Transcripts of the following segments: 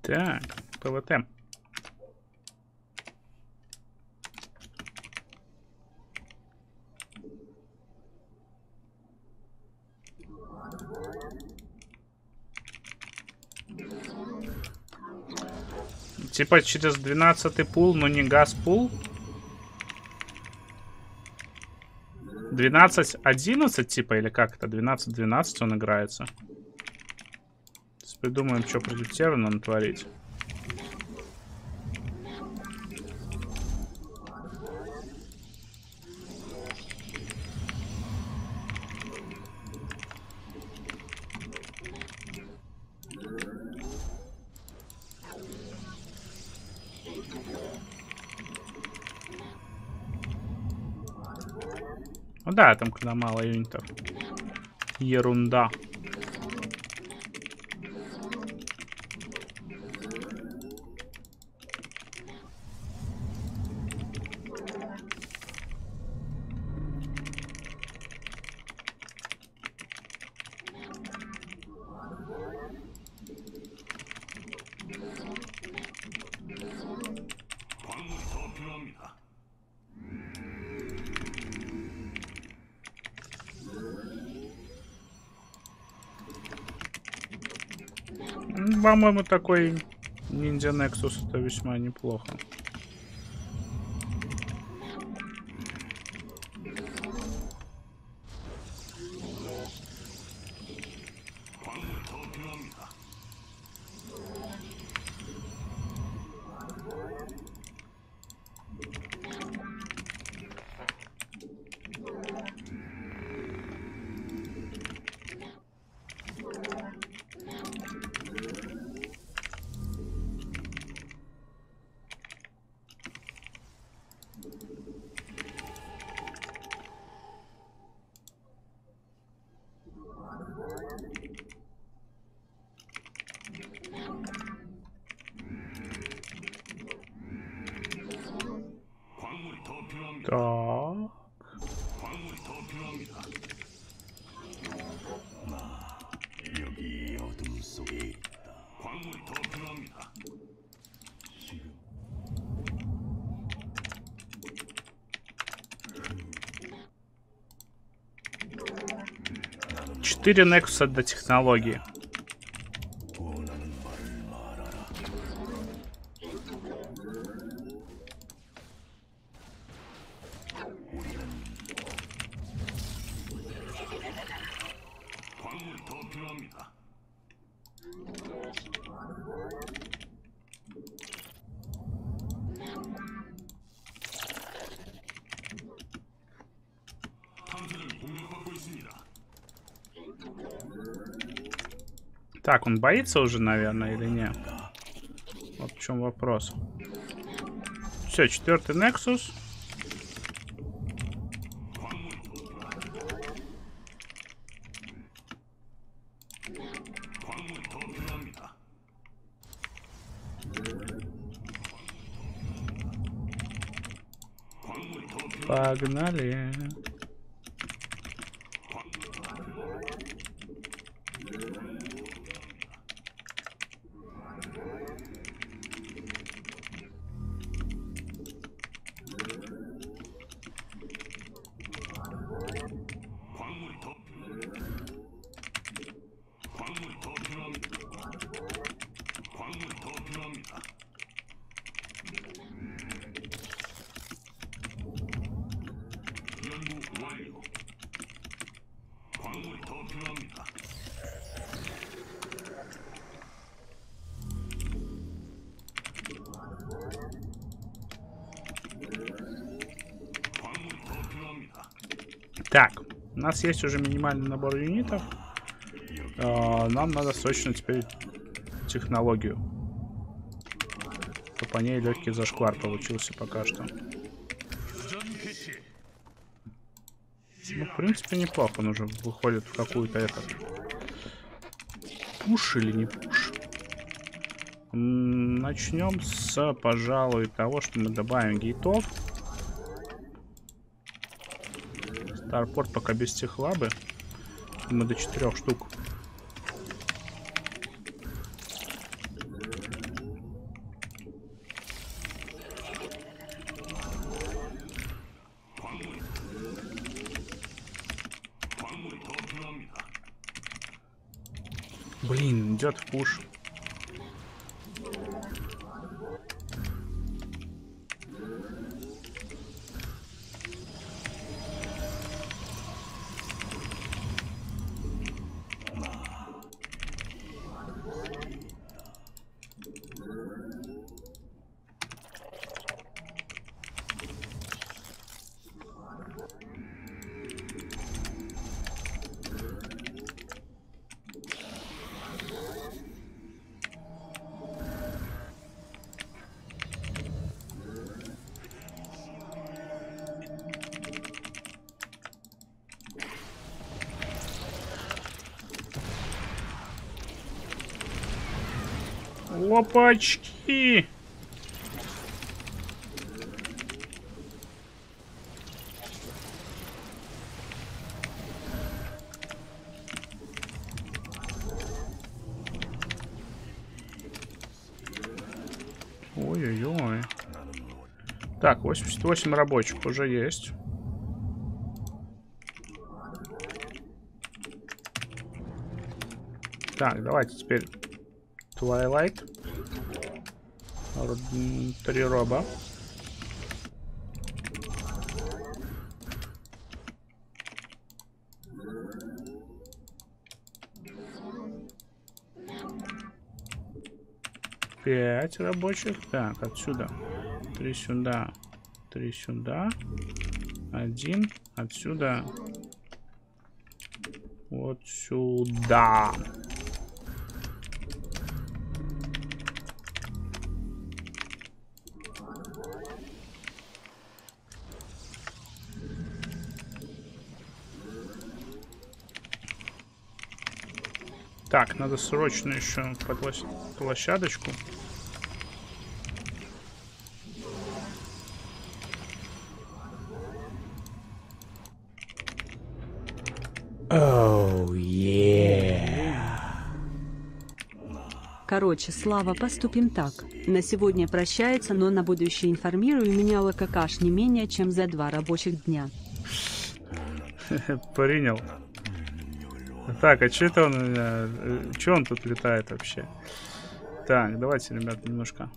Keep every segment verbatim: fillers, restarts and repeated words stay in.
Так, ПВТ. Типа через двенадцатый пул, но не газ пул. двенадцать одиннадцать типа, или как это? двенадцать двенадцать он играется. Сейчас придумаем, что против Терна натворить. Ну да, там когда мало юнитов. Ерунда. По-моему, такой ниндзя Nexus это весьма неплохо. Так. Четыре Nexus до технологии. Так, он боится уже, наверное, или нет? Вот в чем вопрос. Все, четвертый Nexus. Погнали. Так, у нас есть уже минимальный набор юнитов. Э, нам надо срочно теперь технологию. По ней легкий зашквар получился пока что. Ну, в принципе, неплохо. Он уже выходит в какую-то этот... Пуш или не пуш? Начнем с, пожалуй, того, что мы добавим гейтов. Старпорт пока без техлабы. Мы до четырех штук. Блин, идет в пуш. Опачки! Ой-ой-ой. Так, восемьдесят восемь рабочих уже есть. Так, давайте теперь Twilight. Три роба. Пять рабочих. Так, отсюда. Три сюда. Три сюда. Один. Отсюда. Вот сюда. Так, надо срочно еще под площадочку. Oh, yeah. Короче, Слава, поступим так. На сегодня прощается, но на будущее информирую меня ЛККш не менее чем за два рабочих дня. Принял. Так, а что это он у меня? Че он тут летает вообще? Так, давайте, ребят, немножко.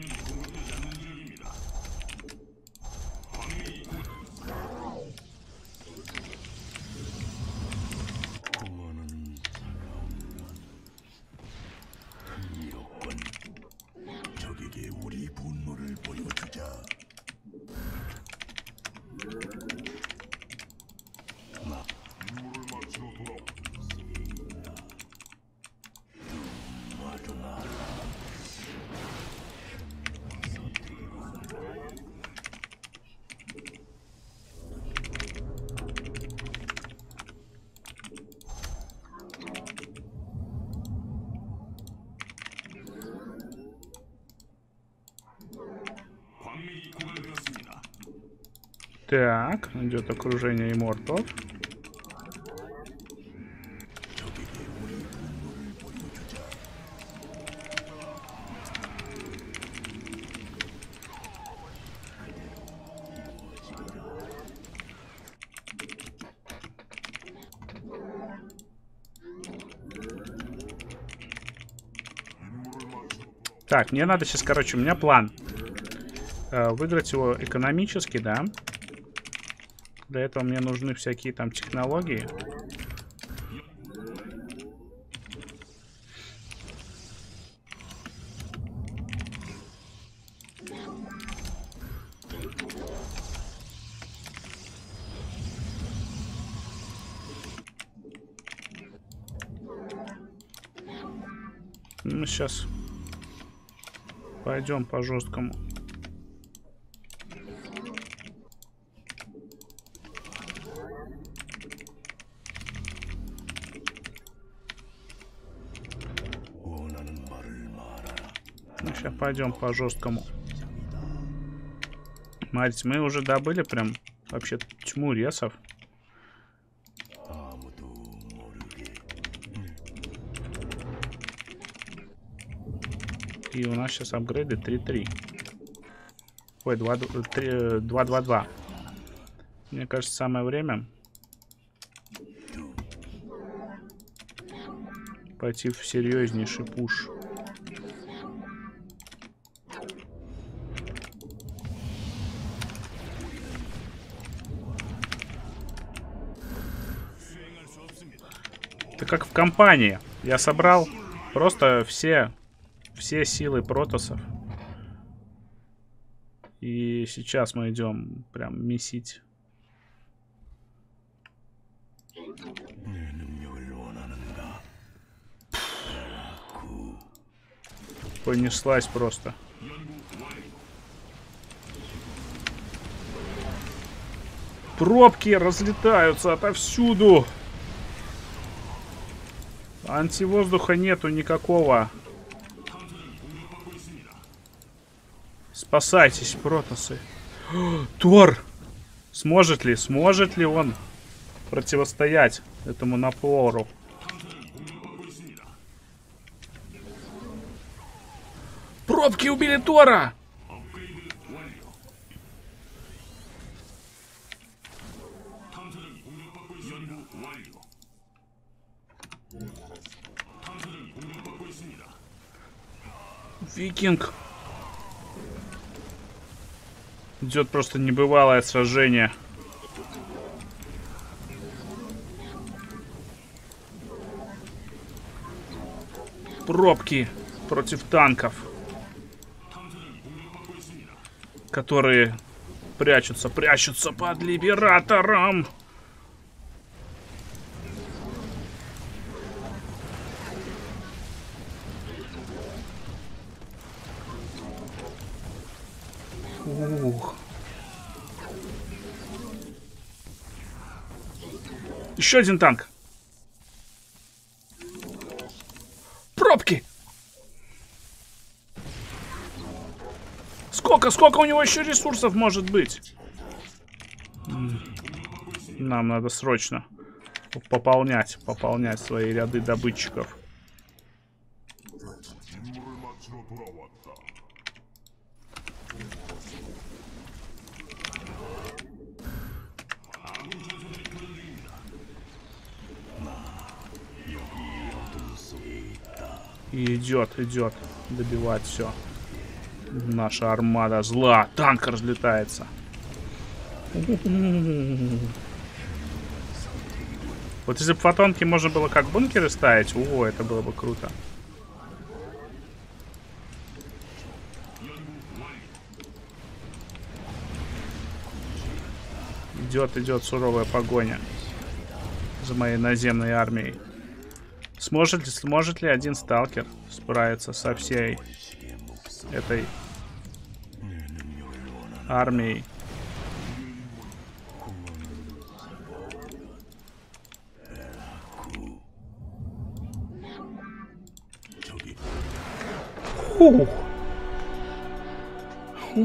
Так, идет окружение иммортов. Так, мне надо сейчас, короче, у меня план. Э, выиграть его экономически, да. Для этого мне нужны всякие там технологии. Мы сейчас пойдем по жесткому. Ну, сейчас пойдем по жесткому. Смотрите, мы уже добыли прям вообще тьму ресов. И у нас сейчас апгрейды три-три. Ой, два-два-два. Мне кажется, самое время пойти в серьезнейший пуш. Это как в компании. Я собрал просто все, все силы протоссов. И сейчас мы идем прям месить. Понеслась просто. Пробки разлетаются отовсюду. Антивоздуха нету никакого. Спасайтесь, протоссы. О, Тор! Сможет ли, сможет ли он противостоять этому напору? Пробки убили Тора! Викинг. Идет просто небывалое сражение. Пробки против танков, которые прячутся, прячутся под Либератором. Ух. Еще один танк. Пробки. Сколько, сколько у него еще ресурсов может быть? Нам надо срочно пополнять, пополнять свои ряды добытчиков. И идет, идет добивать все. Наша армада зла. Танк разлетается. Вот если бы фотонки можно было как бункеры ставить, о, это было бы круто. Идет, идет суровая погоня за моей наземной армией. Сможет ли, сможет ли один сталкер справиться со всей этой армией? Фух.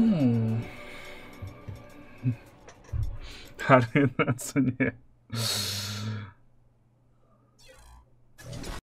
Армия на цене.